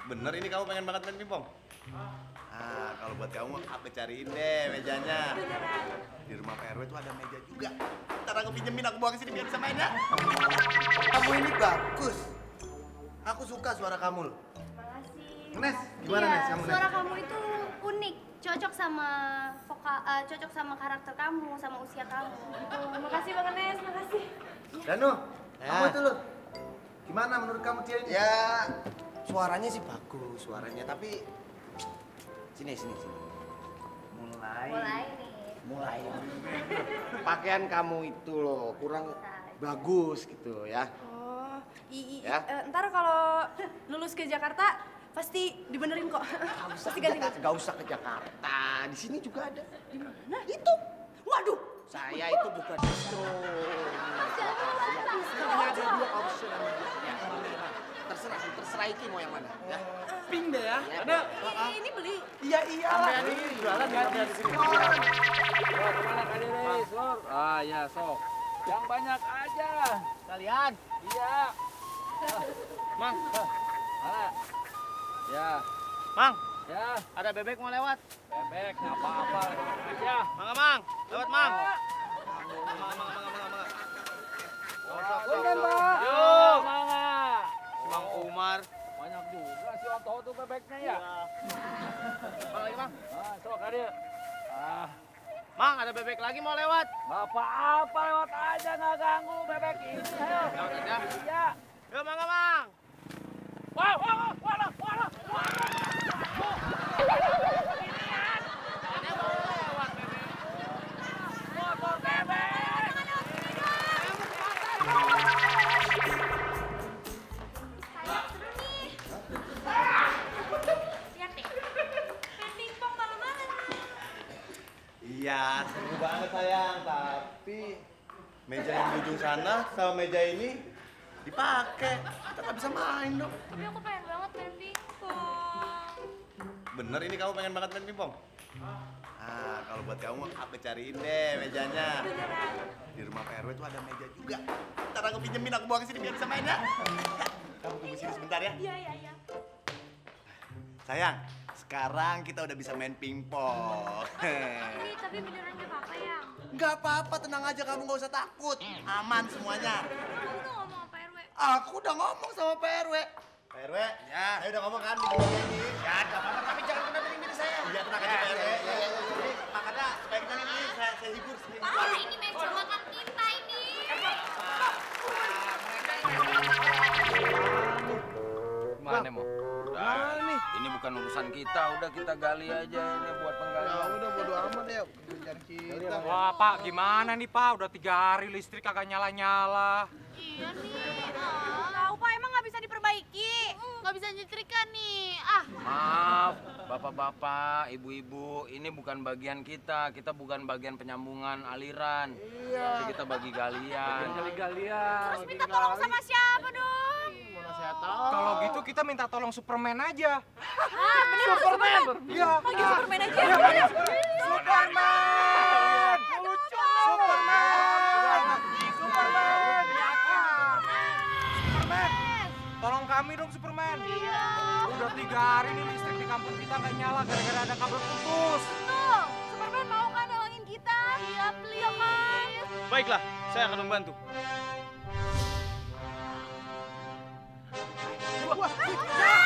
Bener ini kamu pengen banget main pingpong? Ah, kalau buat kamu aku cariin deh mejanya. Di rumah Pak RW tuh ada meja juga. Ntar aku pinjemin, aku bawa ke sini biar bisa main ya. Kamu ini bagus. Aku suka suara kamu loh. Makasih. Nes, gimana iya, Nes? Kamu Nes? suara kamu itu unik, cocok sama cocok sama karakter kamu, sama usia kamu. Gitu. Makasih Bang Nes, makasih. Danu, Ya. kamu itu loh. Gimana menurut kamu dia ini? Ya, suaranya sih bagus suaranya, tapi sini. Mulai. Pakaian kamu itu loh kurang bagus gitu ya. Oh, Ya. ntar kalau lulus ke Jakarta pasti dibenerin kok. Pasti ganti. Gak usah ke Jakarta, di sini juga ada. Di mana? Itu. Waduh. Saya itu bukan distro. Ada dua option. Ya, terserah Iki mau yang mana ya. Pink deh ya. Ada. Ini beli. Iya lah. Ini jualan di sini. Kemana kali nih, Sur? Ah ya, sok. Yang banyak aja. Kalian? Iya. Mang. Mana? Ya. Mang, Ya. ada bebek mau lewat. Bebek, apa-apa. Aja. Mang, lewat Mang. Punten, Pak. Yuk. Mangga. Mang Umar. Banyak juga si Otto tuh bebeknya ya. Mang lagi Mang. Ah, sok hadir. Ah, Mang, ada bebek lagi mau lewat. apa-apa lewat aja nggak ganggu bebek ini. Ayo. Lewat aja. Iya. Yuk Mang, Mang. Walah. Ada mau lewat bebek. Motor bebek. Lihat deh. Main pingpong malam-malam. Iya, seru banget sayang. Tapi meja yang di ujung sana sama meja ini dipakai. Kita nggak bisa main dong. Tapi aku pengen banget main pingpong. Bener ini kamu pengen banget main pingpong? Ah, kalau buat kamu aku cariin deh mejanya. Di rumah Pak RW tuh ada meja juga. Ntar aku pinjemin, aku bawa ke sini biar bisa main ya. Kamu tunggu sini sebentar ya. Iya. Sayang, sekarang kita udah bisa main pingpong. Tapi beneran gak apa-apa ya? Nggak apa-apa, tenang aja, kamu nggak usah takut. Aman semuanya. Kamu udah ngomong sama Pak RW? Aku udah ngomong sama Pak RW. Pak RW, ya, saya udah ngomong kan di meja ini. Ya, nggak apa-apa, tapi jangan kena piring saya. Iya, tenang aja Pak RW. Jadi makanya supaya kita ini saya hibur sendiri. Wah, ini meja makan kita ini. Mana mau? Udah, ini bukan urusan kita, udah kita gali aja ini buat penggalian. Udah bodo amat ya, kerjaan kita. Wah Pak, gimana nih Pak? Udah 3 hari listrik kagak nyala-nyala. Iya nih. Tahu Pak, emang nggak bisa diperbaiki? Nggak bisa nyetrika nih. Maaf, bapak-bapak, ibu-ibu, ini bukan bagian kita. Kita bukan bagian penyambungan aliran. Jadi kita bagi galian. Galian. Terus minta tolong sama siapa dong? Saya tahu. Kalau gitu kita minta tolong Superman aja. Bener Superman? Iya. Panggil Superman aja. Superman. Lucu. Superman. Superman. Tolong kami dong Superman. Iya. Udah 3 hari nih listrik di kampung kita nggak nyala gara-gara ada kabel putus. Tuh, Superman mau kan nolongin kita? Iya, please. Baiklah, saya akan membantu. Wah,